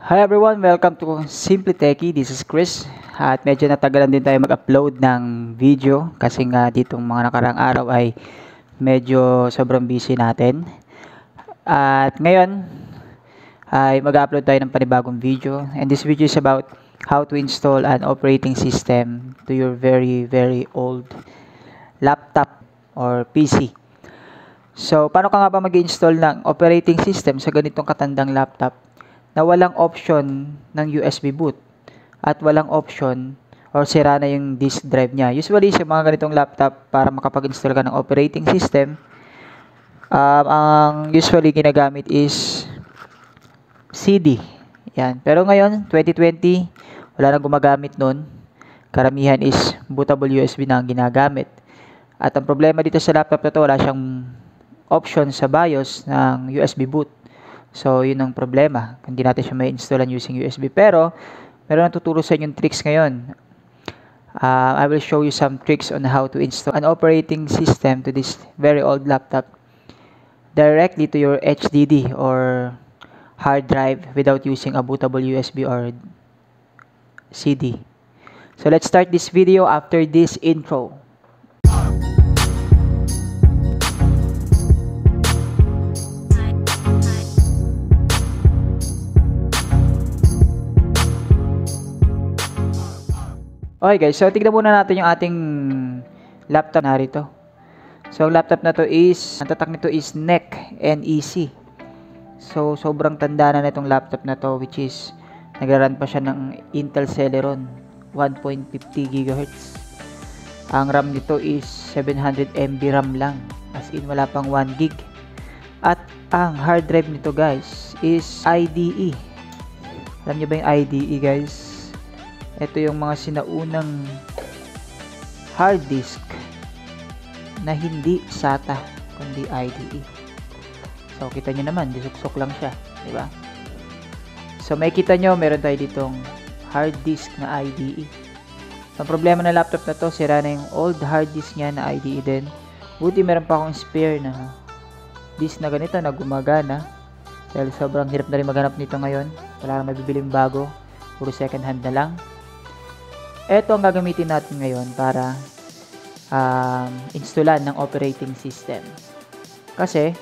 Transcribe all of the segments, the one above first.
Hi everyone, welcome to Simply Techie. This is Chris. At medyo natagalan din tayo mag-upload ng video kasi nga ditong mga nakarang araw ay medyo sobrang busy natin. At ngayon ay mag-upload tayo ng panibagong video. And this video is about how to install an operating system to your very old laptop or PC. So, paano ka nga ba mag-install ng operating system sa ganitong katandang laptop na walang option ng USB boot at walang option or sira na yung disk drive niya? Usually, sa mga ganitong laptop, para makapag-install ka ng operating system, ang usually ginagamit is CD. Yan. Pero ngayon, 2020, wala nang gumagamit nun. Karamihan is bootable USB na ang ginagamit. At ang problema dito sa laptop na to, wala siyang option sa BIOS ng USB boot. So, yun ang problema. Hindi natin siya may installan using USB. Pero, meron natuturo sa inyong tricks ngayon. I will show you some tricks on how to install an operating system to this very old laptop directly to your HDD or hard drive without using a bootable USB or CD. So, let's start this video after this intro. Okay guys, so tignan muna natin yung ating laptop narito. So ang laptop na to is, ang tatak nito is NEC. So sobrang tanda na itong laptop na to, which is nagra-run pa siya ng Intel Celeron 1.50 GHz. Ang RAM nito is 700 MB RAM lang, as in wala pang 1 GB. At ang hard drive nito guys is IDE. Alam niyo ba yung IDE guys? Ito yung mga sinaunang hard disk na hindi SATA kundi IDE. So kita nyo naman, disuksok lang siya, di ba? So may kita nyo, meron tayo ditong hard disk na IDE. Ang problema ng laptop na to, sira na yung old hard disk niya na IDE din. Buti meron pa akong spare na disk na ganito na gumagana. Dahil sobrang hirap na rin maghanap nito ngayon. Wala nang mabibiling bago, puro second hand na lang. Ito ang gagamitin natin ngayon para installan ng operating system. Kasi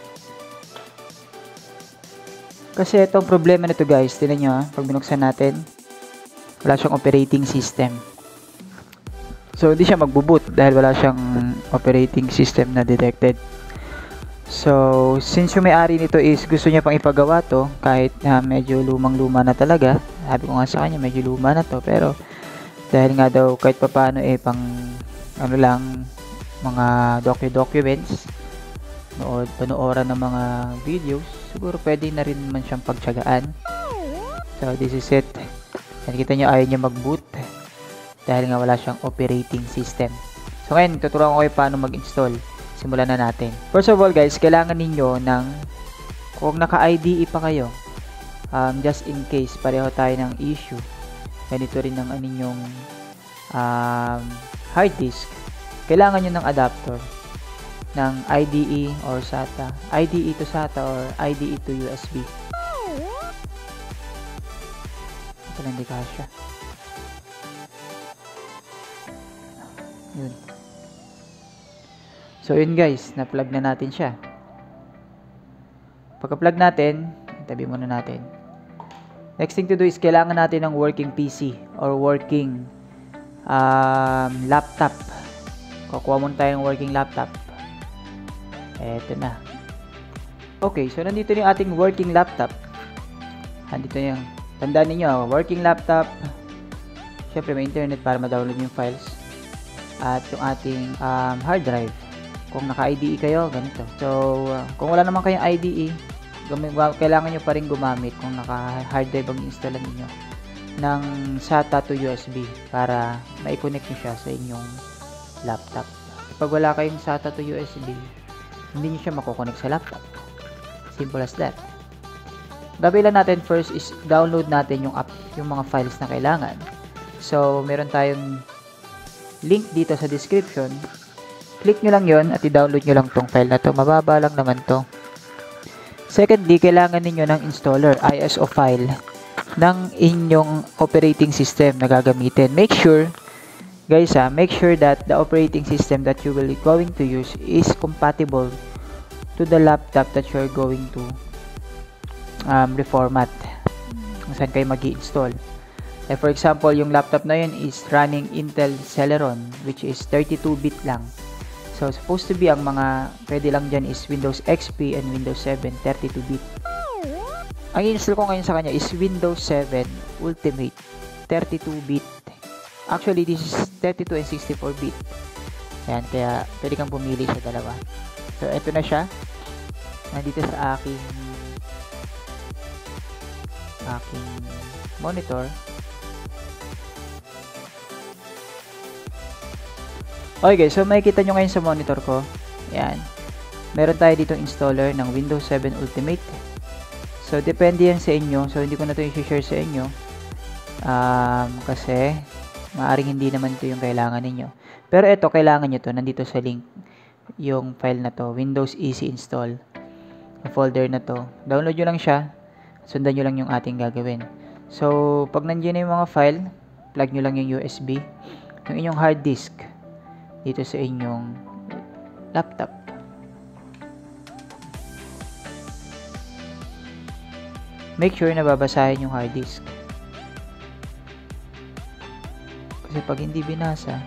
itong problema nito guys, tingnan nyo pag binuksan natin, wala siyang operating system. So hindi siya magbo-boot dahil wala siyang operating system na detected. So since yung may-ari nito is gusto niya pang ipagawa to, kahit na medyo lumang-luma na talaga, sabi ko nga sa kanya medyo luma na to, pero dahil nga daw kahit papaano pang ano lang, mga documents, panooran ng mga videos, siguro pwede na rin naman siyang pagtsagaan. So this is it. Nakikita nyo ayaw niya mag-boot dahil nga wala siyang operating system. So ngayon, tuturuan ko kayo paano mag-install. Simulan na natin. First of all guys, kailangan ninyo ng, kung naka-IDE pa kayo, just in case pareho tayo ng issue, ganito rin ang aninyong hard disk, kailangan nyo ng adapter ng IDE or SATA, IDE to SATA or IDE to USB. Ito lang, hindi kasya. Yun. So yun guys, na-plug na natin siya. Pagka-plug natin, tabi muna natin. Next thing to do is kailangan natin ng working PC or working laptop. Kukuha muna tayo ng working laptop. Eto na. Okay, so nandito yung ating working laptop. Nandito yung, tandaan niyo, working laptop. Syempre may internet para ma-download yung files. At yung ating hard drive. Kung naka-IDE kayo, ganito. So, kung wala naman kayong IDE, kailangan nyo pa rin gumamit kung naka-hard drive ang installan niyo ng SATA to USB para mai-connect nyo siya sa inyong laptop. Pag wala kayong SATA to USB, hindi nyo siya makukonect sa laptop. Simple as that. Gagawin lang natin first is download natin yung app, yung mga files na kailangan. So, meron tayong link dito sa description. Click nyo lang yon at i-download nyo lang tong file na to. Mababa lang naman to. Secondly, kailangan ninyo ng installer, ISO file. ng inyong operating system na gagamitin. Make sure, guys make sure that the operating system that you will be going to use is compatible to the laptop that you're going to reformat kung saan kayo mag-i-install. Like for example, yung laptop na yun is running Intel Celeron, which is 32-bit lang. So, supposed to be ang mga pwede lang dyan is Windows XP and Windows 7 32-bit. Ang install ko ngayon sa kanya is Windows 7 Ultimate 32-bit. Actually, this is 32 and 64-bit. Ayan, kaya pwede kang pumili sa dalawa. So, ito na siya. Nandito sa aking monitor. Okay guys, so makikita nyo ngayon sa monitor ko. Ayan. Meron tayo dito installer ng Windows 7 Ultimate. So, depende yan sa inyo. So, hindi ko na ito i-share sa inyo. Kasi, maaring hindi naman ito yung kailangan ninyo. Pero ito, kailangan nyo to. Nandito sa link yung file na to. Windows Easy Install. Yung folder na to. Download nyo lang siya. Sundan nyo lang yung ating gagawin. So, pag nandiyan na yung mga file, plug nyo lang yung USB. Yung inyong hard disk dito sa inyong laptop. Make sure na babasahin yung hard disk. Kasi pag hindi binasa,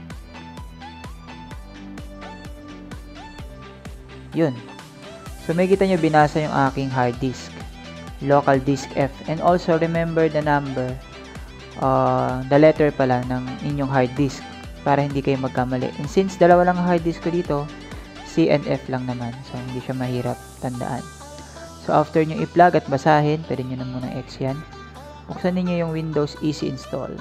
yun. So, makikita nyo binasa yung aking hard disk. Local disk F. And also, remember the number, the letter pala ng inyong hard disk para hindi kayo magkamali. And since dalawa lang ang hard disk ko dito, C and F lang naman. So, hindi siya mahirap tandaan. So, after nyo i-plug at basahin, pwede nyo na munang X yan. Buksan niyo yung Windows Easy Install.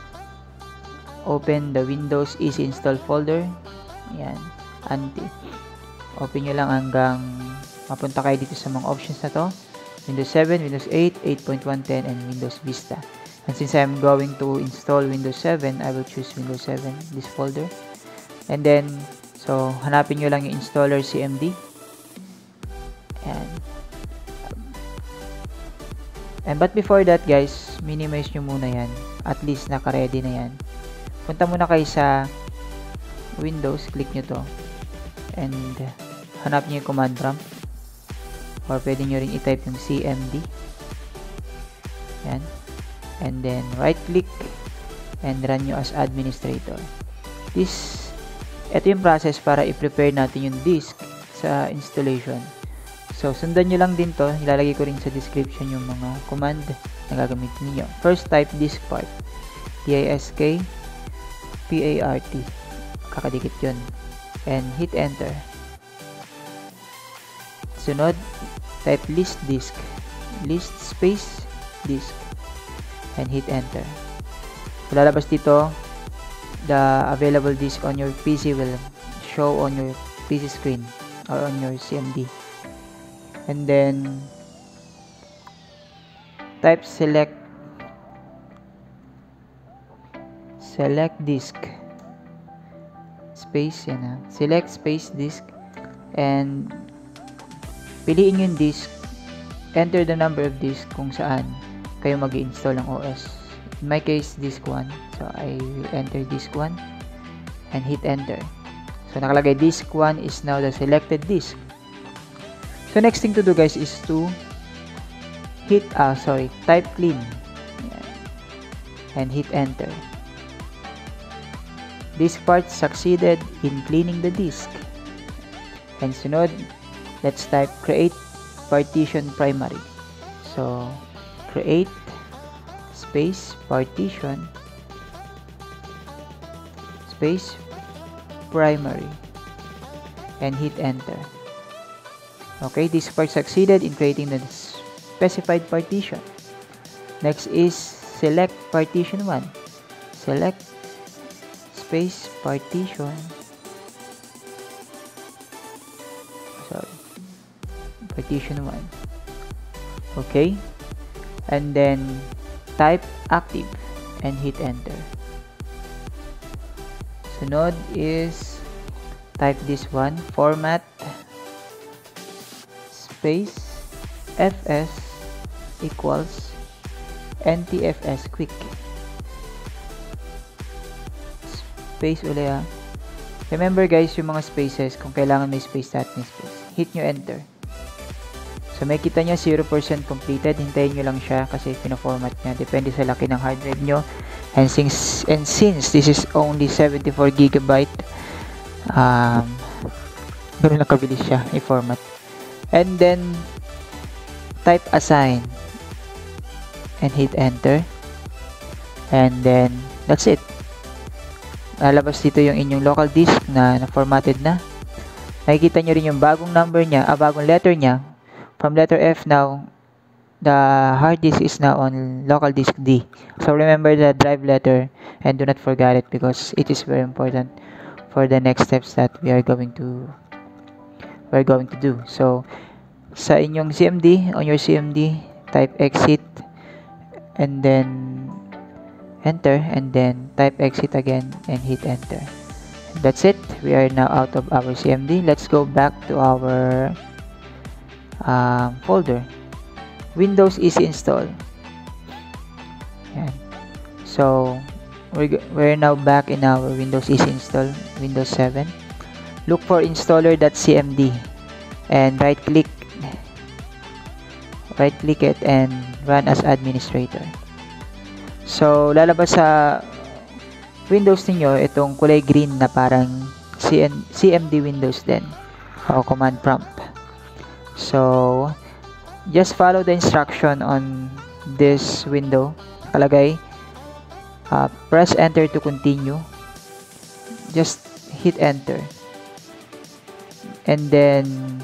Open the Windows Easy Install folder. Yan. Anti. Open nyo lang hanggang mapunta kayo dito sa mga options na to. Windows 7, Windows 8, 8.110, and Windows Vista. And since I'm going to install Windows 7, I will choose Windows 7, this folder. And then, so, hanapin nyo lang yung installer CMD. But before that, guys, minimize nyo muna yan. At least, naka-ready na yan. Punta muna kayo sa Windows, click nyo to. And, hanap nyo yung command prompt. Or pwede nyo rin i-type yung CMD. Yan. And then, right-click and run nyo as administrator. Ito yung process para i-prepare natin yung disk sa installation. So, sundan nyo lang din to. Ilalagay ko rin sa description yung mga command na gagamitin niyo. First, type disk part. DISK PART. Kakadikit yun. And hit enter. Sunod, type list disk. List space disk. And hit enter. So, lalabas dito, the available disk on your PC will show on your PC screen or on your CMD. And then, type select disk space, yan ha. Select space disk and piliin yung disk, enter the number of disk kung saan kayo mag-i-install ng OS. In my case, disk 1. So, I will enter disk 1 and hit enter. So, nakalagay disk 1 is now the selected disk. So, next thing to do, guys, is to type clean. Ayan. And hit enter. Disk part succeeded in cleaning the disk. And sunod, let's type create partition primary. So, create space partition space primary and hit enter. Okay, this part succeeded in creating the specified partition. Next is select partition 1. Select space partition. Partition 1. Okay. And then type active and hit enter. Sunod is type this one, format space fs equals NTFS quick. Space uli ha. Remember guys, yung mga spaces, kung kailangan may space, may space. Hit nyo enter. So may kita nyo 0% completed. Hintayin nyo lang siya kasi pina-format niya. Depende sa laki ng hard drive nyo. And since this is only 74 GB, ganun lang kabilis siya i-format. And then type assign and hit enter. And then that's it. Lalabas dito yung inyong local disk na formatted na. Nakikita nyo rin yung bagong number niya, bagong letter niya. From letter F now, the hard disk is now on local disk D. So remember the drive letter and do not forget it because it is very important for the next steps that we are going to do. So sa inyong CMD, on your CMD, type exit and then enter, and then type exit again and hit enter. That's it. We are now out of our CMD. Let's go back to our folder. Windows Easy Install. Yan. So we're now back in our Windows Easy Install, Windows 7. Look for installer.cmd and right click it and run as administrator. So lalabas sa Windows niyo itong kulay green na parang CMD Windows din o command prompt. So just follow the instruction on this window. Nakalagay press enter to continue. Just hit enter. And then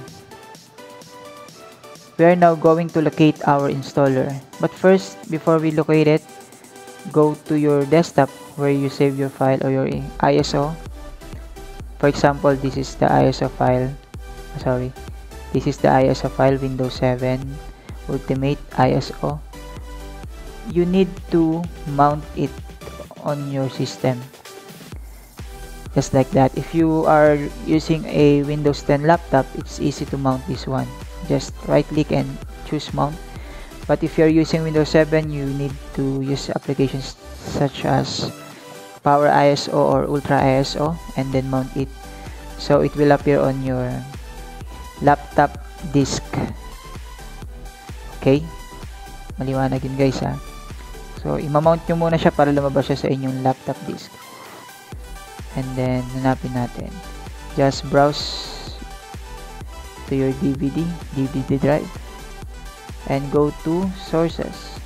we are now going to locate our installer. But first, before we locate it, go to your desktop where you save your file or your ISO. For example, this is the ISO file. This is the ISO file, Windows 7 Ultimate ISO. You need to mount it on your system. Just like that. If you are using a Windows 10 laptop, it's easy to mount this one. Just right click and choose mount. But if you're using Windows 7, you need to use applications such as Power ISO or Ultra ISO and then mount it. So it will appear on your laptop disk. Okay? Maliwanag yun guys ha. So imamount nyo muna siya para lumabas siya sa inyong laptop disk. And then hanapin natin. Just browse to your DVD drive. And go to sources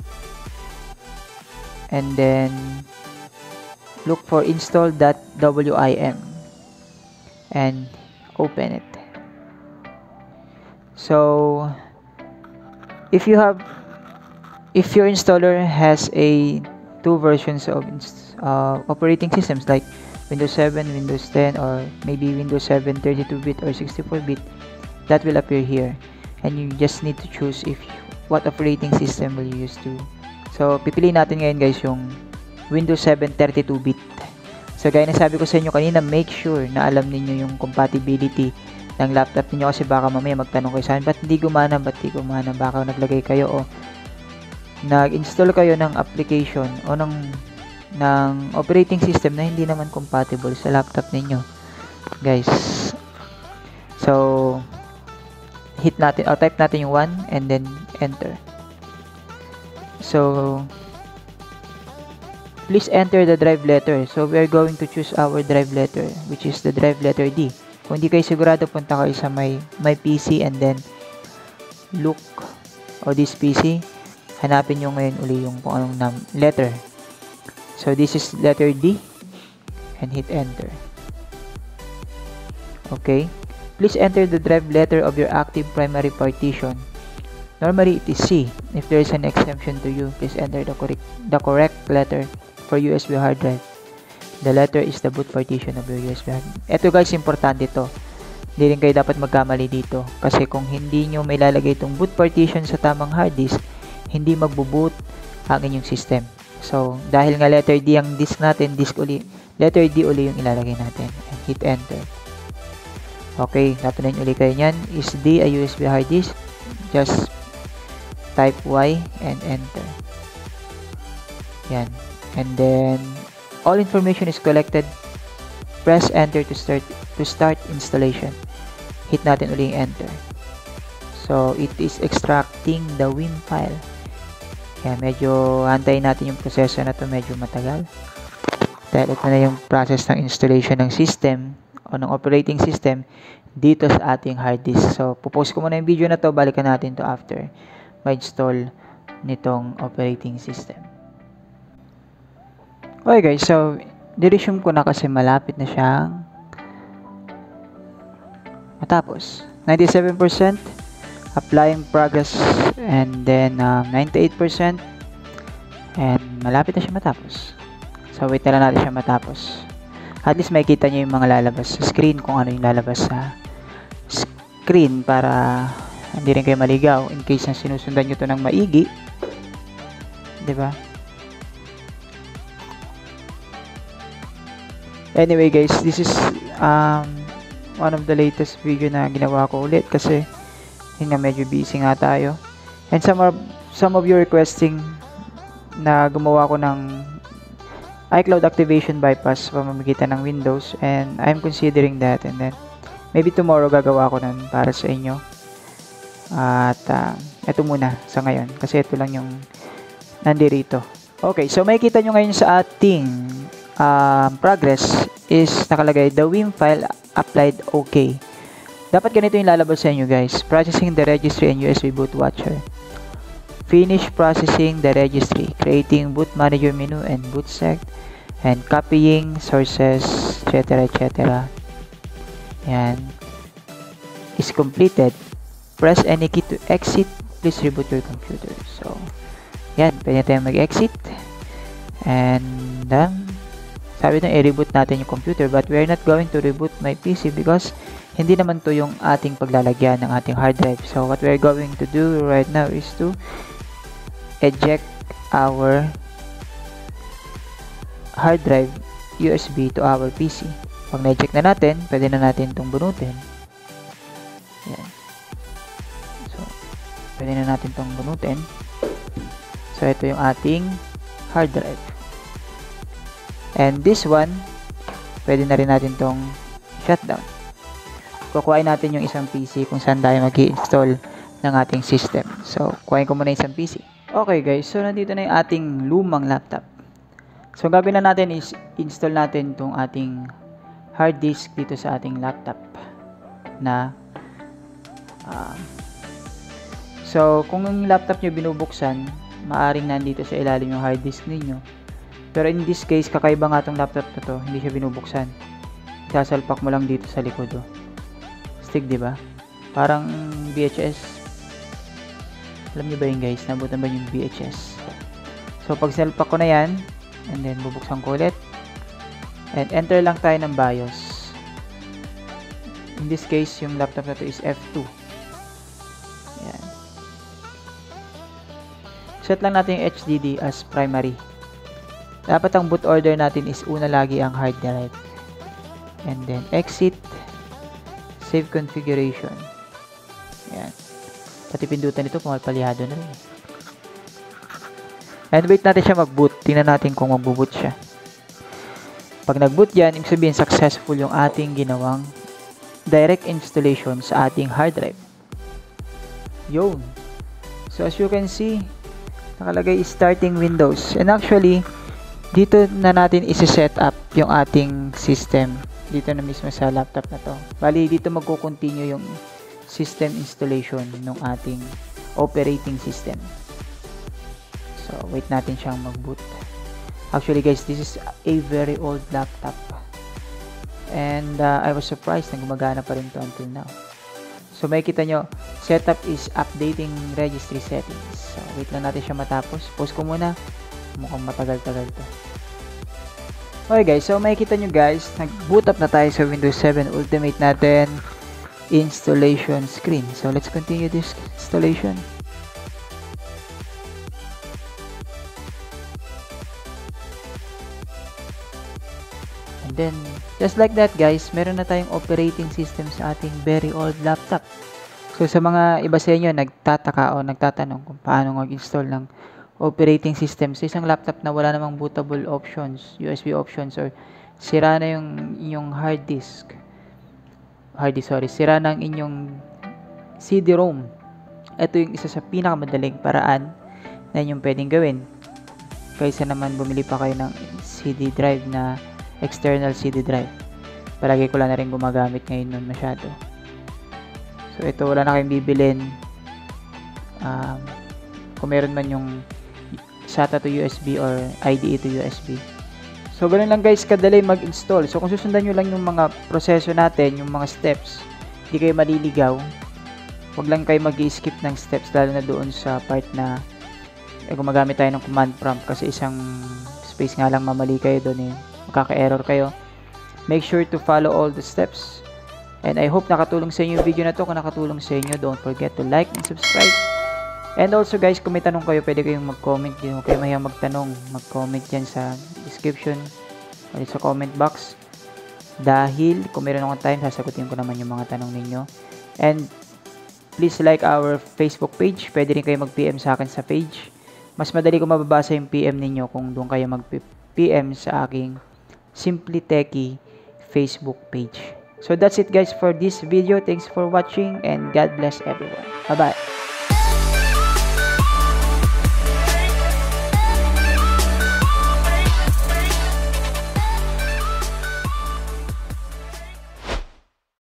and then look for install.wim and open it. So if your installer has two versions of operating systems like Windows 7, Windows 10, or maybe Windows 7 32-bit or 64-bit, that will appear here. And you just need to choose what operating system will you use to. So, pipiliin natin ngayon guys yung Windows 7 32-bit. So, gaya na sabi ko sa inyo kanina, make sure na alam niyo yung compatibility ng laptop niyo kasi baka mamaya magtanong kayo sa akin, ba't di gumana? Baka naglagay kayo o nag-install kayo ng application o ng operating system na hindi naman compatible sa laptop ninyo. Guys. So, type natin yung 1 and then enter. So please enter the drive letter. So we are going to choose our drive letter, which is the drive letter D. Kung hindi kayo sigurado, punta kayo sa my PC and then look this PC. Hanapin nyo ngayon uli yung kung anong letter. So this is letter D and hit enter. Okay. Please enter the drive letter of your active primary partition. Normally it is C. If there is an exemption to you, please enter the correct letter for USB hard drive. The letter is the boot partition of your USB hard drive. Ito guys, importante to. Hindi rin kayo dapat magkamali dito. Kasi kung hindi nyo may lalagay itong boot partition sa tamang hard disk, hindi magbo-boot ang inyong system. So, dahil nga letter D ang disk natin, letter D uli yung ilalagay natin. And hit enter. Okay, natunan uli kayo nyan. Is D a USB hard disk? Just type Y and enter. Yan. And then, all information is collected. Press enter to start installation. Hit natin ulit enter. So, it is extracting the WIM file. Yan, medyo antayin natin yung proseso na to, medyo matagal. Dahil ito na yung process ng installation ng system o ng operating system dito sa ating hard disk. So, pupost ko muna yung video na to, balikan natin to after ma-install nitong operating system. Okay guys, so niresume ko na kasi malapit na siyang matapos. 97%, applying progress, and then 98%, and malapit na siya matapos. So wait na lang natin siya matapos. At least makikita nyo yung mga lalabas sa screen, kung ano yung lalabas sa screen, para hindi rin kayo maligaw in case na sinusundan nyo to ng maigi, diba? Anyway guys, this is one of the latest video na ginawa ko ulit kasi yun nga, medyo busy nga tayo. And some of you requesting na gumawa ko ng iCloud activation bypass pamamagitan ng Windows, and I'm considering that, and then maybe tomorrow gagawa ko nun para sa inyo. At ito muna sa ngayon kasi ito lang yung nandirito. Okay, so makikita nyo ngayon sa ating progress is nakalagay the WIM file applied okay. Dapat ganito yung lalabas sa inyo guys. Processing the registry and USB boot watcher. Finish processing the registry. Creating boot manager menu and boot sec. And copying sources, etc. etc. Yan. Is completed. Press any key to exit. Please reboot your computer. So, yan. Pwede tayong mag-exit. And sabi na i-reboot natin yung computer, but we are not going to reboot my PC because hindi naman to yung ating paglalagyan ng ating hard drive. So what we are going to do right now is to eject our hard drive USB to our PC. Pag na-eject na natin, pwede na natin itong bunutin. Yan. So, pwede na natin itong bunutin. So ito yung ating hard drive. And this one, pwede na rin natin tong shutdown. Kukuhain natin yung isang PC kung saan tayo mag-i-install ng ating system. So, kuhain ko muna yung isang PC. Okay guys, so nandito na yung ating lumang laptop. So, ang gagawin na natin is install natin itong ating hard disk dito sa ating laptop na so, kung yung laptop nyo binubuksan, maaring nandito sa ilalim yung hard disk ninyo. Pero in this case, kakaiba nga itong laptop na to, hindi siya binubuksan. Sasalpak mo lang dito sa likod. Oh. Stick, diba? Parang VHS. Alam niyo ba yun guys? Nabutan ba yung VHS? So, pag salpak ko na yan, and then bubuksan ko ulit. And enter lang tayo ng BIOS. In this case, yung laptop na to is F2. Yan. Set lang natin yung HDD as primary. Dapat ang boot order natin is una lagi ang hard drive. And then exit, save configuration. Yan. Pati pindutan ito, pumalpalihado na rin. And wait natin siya mag-boot. Tingnan natin kung mag-boot siya. Pag nag-boot yan, ibig sabihin successful yung ating ginawang direct installation sa ating hard drive. Yun. So as you can see, nakalagay is starting Windows. And actually, dito na natin isi-set up yung ating system. Dito na mismo sa laptop na to. Bali, dito magko-continue yung system installation ng ating operating system. So, wait natin siyang mag-boot. Actually guys, this is a very old laptop. And I was surprised na gumagana pa rin to until now. So, makikita nyo, setup is updating registry settings. So, wait lang natin siya matapos. Pause ko muna. Mukhang matagal-tagal to. Okay guys, so makikita nyo guys, nag-boot up na tayo sa Windows 7 Ultimate natin installation screen. So let's continue this installation. And then, just like that guys, meron na tayong operating system sa ating very old laptop. So sa mga iba sa inyo nagtataka o nagtatanong kung paano mag-install ng operating system sa isang laptop na wala namang bootable options, USB options, or sira na yung hard disk, sira na ang inyong CD-ROM. Ito yung isa sa pinakamadaling paraan na inyong pwedeng gawin kaysa naman bumili pa kayo ng CD drive na external CD drive. Palagi ko lang na rin gumagamit ngayon nun masyado. So ito, wala na kayong bibilin. Kung meron man yung SATA to USB or IDE to USB. So ganun lang guys, kadali mag-install. So kung susundan nyo lang yung mga proseso natin, yung mga steps, hindi kayo maliligaw. Huwag lang kayo mag-skip ng steps, lalo na doon sa part na gumagamit tayo ng command prompt, kasi isang space nga lang mamali kayo doon, makaka-error kayo. Make sure to follow all the steps. And I hope nakatulong sa inyo yung video na to. Kung nakatulong sa inyo, don't forget to like and subscribe. And also guys, kung may tanong kayo, pwede kayong mag-comment. Huwag kayo mahiyang magtanong. Mag-comment dyan sa description o sa comment box. Dahil kung meron akong time, sasagutin ko naman yung mga tanong ninyo. And please like our Facebook page. Pwede rin kayo mag-PM sa akin sa page. Mas madali ko mababasa yung PM ninyo kung doon kayo mag-PM sa aking Simply Techie Facebook page. So that's it guys for this video. Thanks for watching and God bless everyone. Bye-bye.